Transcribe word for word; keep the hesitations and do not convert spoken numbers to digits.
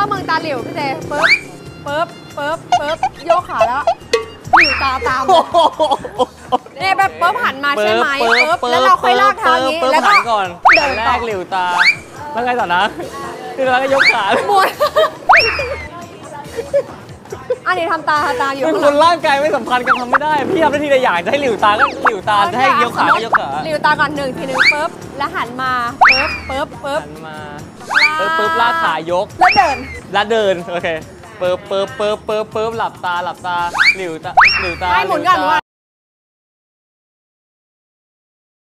มึงตาหลิวพี่เจปึ๊บปึ๊บปึ๊บปึ๊บโยกขาแล้วหลิวตาตามเนี่ยแบบปึ๊บหันมาใช่ไหมปึ๊บแล้วเราค่อยลากเท้าอย่างนี้แล้วก็ก่อนเดินแรกหลิวตาแล้วไงต่อนะคือแล้วก็ยกขาหมุนอันนี้ทำตาตาอยู่เป็นคนร่างกายไม่สัมพันธ์กันทำไม่ได้พี่ทำได้ทีละอย่างจะให้หลิวตาก็หลิวตาจะให้ยกขาก็ยกขาหลิวตาก่อนหนึ่งทีหนึ่งปึ๊บแล้วหันมาปึ๊บปึ๊บปึ๊บหันมาปึ๊บปึ๊บลากขายกแล้วเดินแล้วเดินโอเคปึ๊บปึ๊บปึ๊บปึ๊บปึ๊บหลับตาหลับตาหลิวตาหลิวตาให้หมุนก่อน